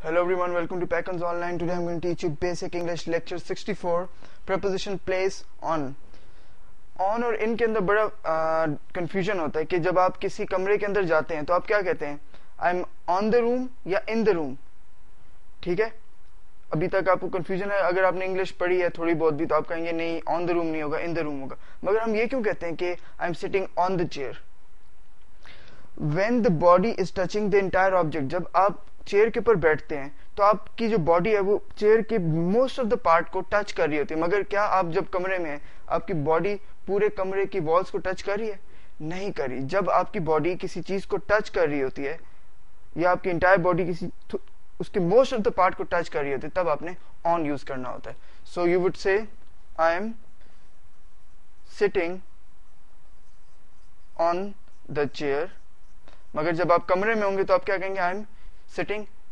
Hello everyone, welcome to Packons Online. Today I'm going to teach you basic English lecture 64, preposition place on. On और in के अंदर बड़ा confusion होता है कि जब आप किसी कमरे के अंदर जाते हैं तो आप क्या कहते हैं, I'm on the room या in the room. ठीक है, अभी तक आपको confusion है. अगर आपने इंग्लिश पढ़ी है थोड़ी बहुत भी तो आप कहेंगे नहीं, on the room नहीं होगा, in the room होगा. मगर हम ये क्यों कहते हैं कि I'm sitting on the chair. When the body is touching the entire object, जब आप चेयर के ऊपर बैठते हैं तो आपकी जो बॉडी है वो चेयर के मोस्ट ऑफ द पार्ट को टच कर रही होती है. मगर क्या आप जब कमरे में हैं आपकी बॉडी पूरे कमरे की वॉल्स को टच कर रही है? नहीं कर रही. जब आपकी बॉडी किसी चीज को टच कर रही होती है या आपकी इंटायर बॉडी किसी उसके मोस्ट ऑफ द पार्ट को टच कर रही होती है तब आपने ऑन यूज करना होता है. सो you would say I am sitting on the chair. मगर जब आप कमरे में होंगे तो आप क्या कहेंगे, आई एम sitting